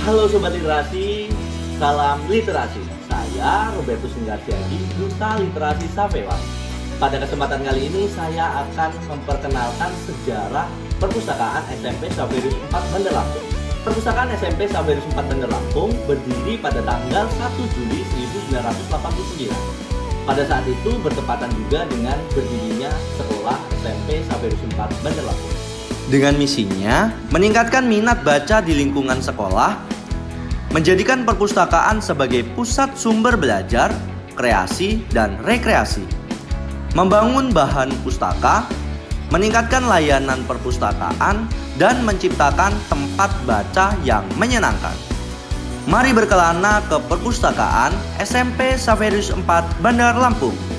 Halo Sobat Literasi, salam literasi. Saya Robertus Inggarsiadi, Duta Literasi Savewa. Pada kesempatan kali ini saya akan memperkenalkan sejarah Perpustakaan SMP Saverus 4 Bandar Lampung. Perpustakaan SMP Saverus 4 Bandar Lampung berdiri pada tanggal 1 Juli 1989. Pada saat itu bertepatan juga dengan berdirinya sekolah SMP Saverus 4 Bandar Lampung. Dengan misinya meningkatkan minat baca di lingkungan sekolah, menjadikan perpustakaan sebagai pusat sumber belajar, kreasi, dan rekreasi, membangun bahan pustaka, meningkatkan layanan perpustakaan, dan menciptakan tempat baca yang menyenangkan. Mari berkelana ke perpustakaan SMP Saverus 4 Bandar Lampung.